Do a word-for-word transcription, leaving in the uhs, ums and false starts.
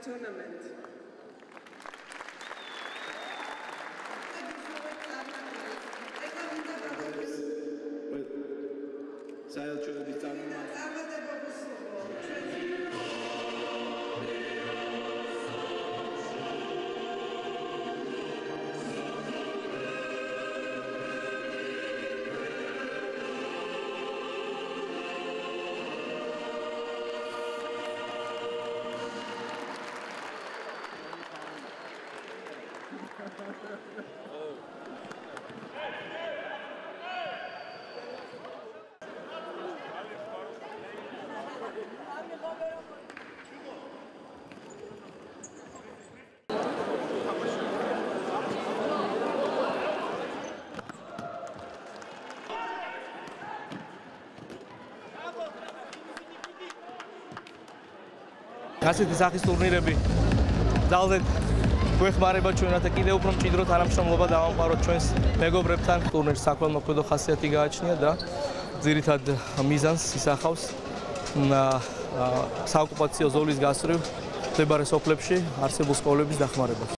tournament. ასეთი სახის ტურნირები ძალზე გვეხმარება ჩვენათა კიდევ უფრო მჭიდროდ თანამშრომლობა დავამყაროთ ჩვენს მეგობრებთან. ტურნირის საქველმოქმედო ხასიათი გააჩნია და ძირითად მიზანს ისახავს საოკუპაციო ზოლის გასწვრივ მდებარე სოფლებში არსებულ სკოლების დახმარებას.